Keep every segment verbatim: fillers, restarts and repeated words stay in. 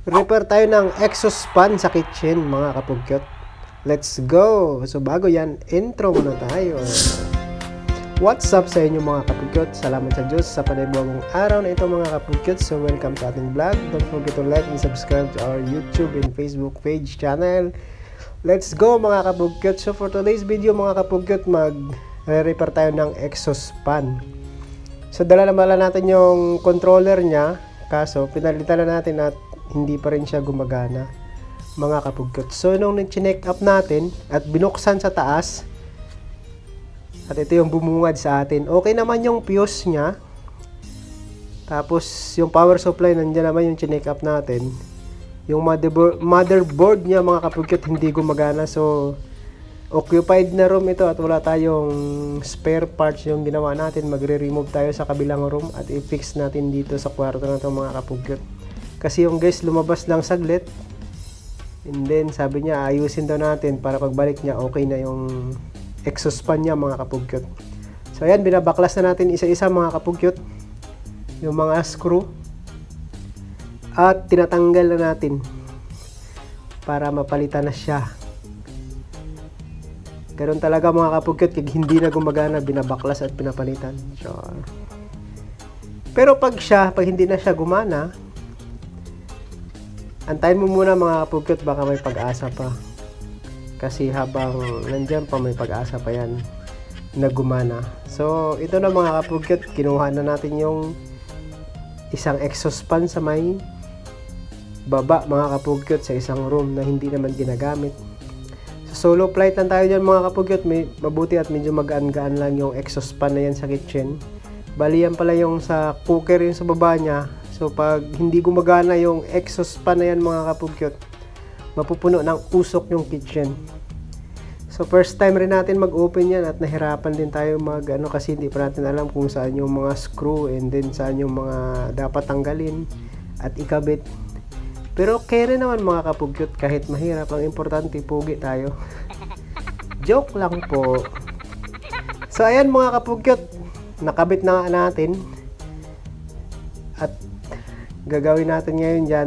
Repair tayo ng exhaust fan sa kitchen, mga kapugyot. Let's go! So bago yan, intro muna tayo. What's up sa inyo mga kapugyot? Salamat sa Diyos sa panibagong araw na ito mga kapugyot. So welcome sa ating vlog. Don't forget to like and subscribe to our YouTube and Facebook page channel. Let's go mga kapugyot. So for today's video mga kapugyot, mag-repair tayo ng exhaust fan. So dala naman natin yung controller niya, kaso pinalitan na natin at hindi pa rin siya gumagana mga kapugyot. So nung nag-check up natin at binuksan sa taas at ito yung bumungad sa atin, okay naman yung fuse nya, tapos yung power supply nandiyan naman yung check up natin. Yung motherboard, motherboard nya mga kapugyot hindi gumagana, so occupied na room ito at wala tayong spare parts. Yung ginawa natin, magre-remove tayo sa kabilang room at i-fix natin dito sa kwarto na ito mga kapugyot. Kasi yung guys lumabas lang saglit, and then sabi niya ayusin daw natin para pagbalik niya okay na yung exhaust fan niya mga kapugyot. So ayan, binabaklas na natin isa-isa mga kapugyot yung mga screw at tinatanggal na natin para mapalitan na siya. Ganoon talaga mga kapugyot, kag hindi na gumagana binabaklas at pinapalitan. So, pero pag siya, pag hindi na siya gumana, antayin mo muna mga kapugyot, baka may pag-asa pa. Kasi habang nandyan pa, may pag-asa pa yan na gumana. So ito na mga kapugyot, kinuha na natin yung isang exhaust fan sa may baba mga kapugyot sa isang room na hindi naman ginagamit. So solo flight lang tayo dyan mga kapugyot. May, mabuti at medyo magaan-gaan lang yung exhaust fan na yan sa kitchen. Bali yan pala yung sa cooker yung sa baba nya. So pag hindi gumagana yung exhaust fan na yan mga kapugyot, mapupuno ng usok yung kitchen. So first time rin natin mag-open yan at nahirapan din tayo mag ano, kasi hindi pa natin alam kung saan yung mga screw and then saan yung mga dapat tanggalin at ikabit. Pero okay rin naman mga kapugyot, kahit mahirap, ang importante pugi tayo. Joke lang po. So ayan mga kapugyot, nakabit na natin at gagawin natin ngayon dyan,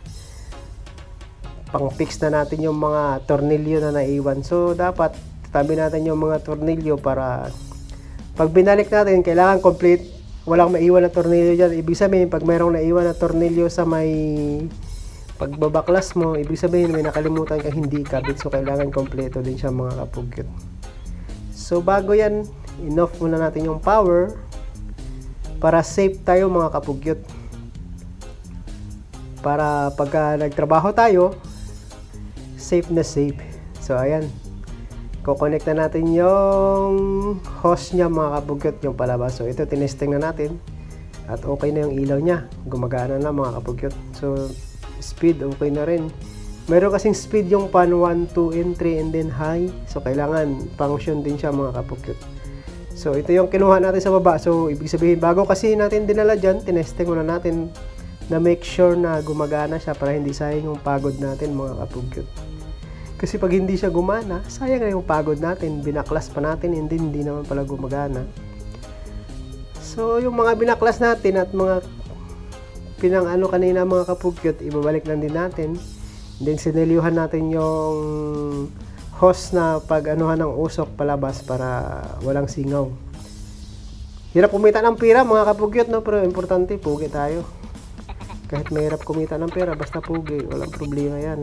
pang fix na natin yung mga tornilyo na naiwan. So dapat tabi natin yung mga tornilyo para pag binalik natin, kailangan complete, walang maiwan na tornilyo dyan. Ibig sabihin, pag mayroong naiwan na tornilyo sa may pagbabaklas mo, ibig sabihin may nakalimutan kang hindi kabit. So kailangan kompleto din siya mga kapugyot. So bago yan, enough muna natin yung power para safe tayo mga kapugyot. Para pagka nagtrabaho tayo, safe na safe. So ayan, kukonect na natin yung hose nya mga kapugyot, yung palabas. So ito tinesting na natin at okay na yung ilaw nya, gumagana na mga kapugyot. So speed okay na rin. Meron kasing speed yung pan one, two, and three and then high. So kailangan function din siya mga kapugyot. So ito yung kinuha natin sa baba. So ibig sabihin, bago kasi natin dinala dyan, tinesting muna natin na make sure na gumagana siya para hindi sayang yung pagod natin mga kapugyot. Kasi pag hindi siya gumana, sayang na yung pagod natin, binaklas pa natin hindi, hindi naman pala gumagana. So yung mga binaklas natin at mga pinang ano kanina mga kapugyot, ibabalik lang din natin. Then siniliuhan natin yung hose na pag anuhan ng usok palabas para walang singaw. Hirap kumita ng pera mga kapugyot, no? Pero importante, pugi tayo. Kahit mahirap kumita ng pera, basta pugi, walang problema yan.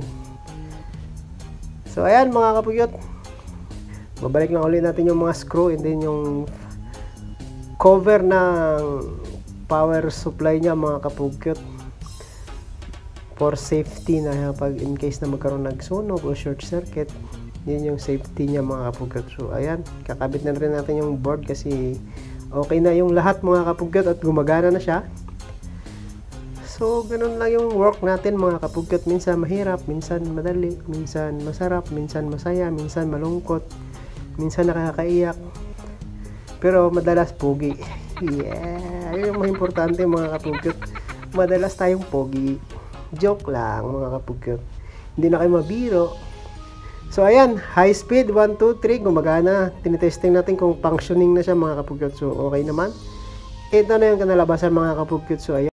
So ayan mga kapugyot, babalik na ulit natin yung mga screw and then yung cover ng power supply niya mga kapugyot, for safety na pag in case na magkaroon ng sunog o short circuit, yun yung safety niya mga kapugyot. So ayan, kakabit na rin natin yung board kasi okay na yung lahat mga kapugyot at gumagana na siya. So, ganun lang yung work natin mga kapugyot. Minsan mahirap, minsan madali, minsan masarap, minsan masaya, minsan malungkot, minsan nakakaiyak. Pero madalas pogi. Yeah! Yun yung mga importante mga kapugyot. Madalas tayong pogi. Joke lang mga kapugyot. Hindi na kayo mabiro. So, ayan. High speed, one, two, three. Gumagana. Tinitesting natin kung functioning na siya mga kapugyot. So, okay naman. Ito na yung kanalabasan mga kapugyot. So, ayan.